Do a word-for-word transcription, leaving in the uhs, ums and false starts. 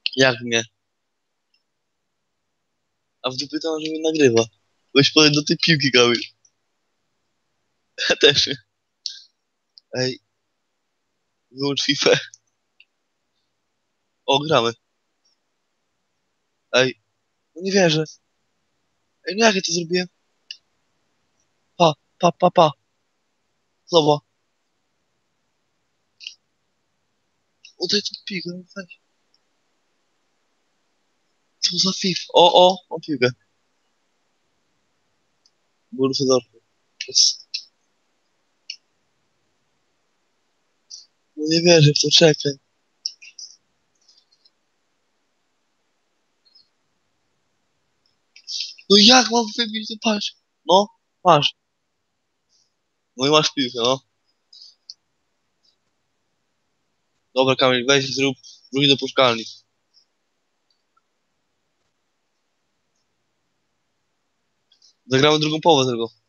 Jak mnie? A w dupie to on, że mnie nagrywa. Weź podejść do tej piłki, Kamil. Ja też. Ej, wyłącz FIFA. O, gramy. Ej, no nie wierzę. Ej, no jak ja to zrobiłem? Pa, pa, pa, pa. Zobacz. Oddaj tą piłkę, no weź. Co za FIFA? O, o, mam piłkę. Borussia Dortmund. Jest- No nie wierzę w to, czekaj. No jak mam wybić, to patrz. No, masz. No i masz piłkę, no. Dobra, Kamil, weź i zrób. Wróć do puszkalni. Zagramy drugą połowę tylko.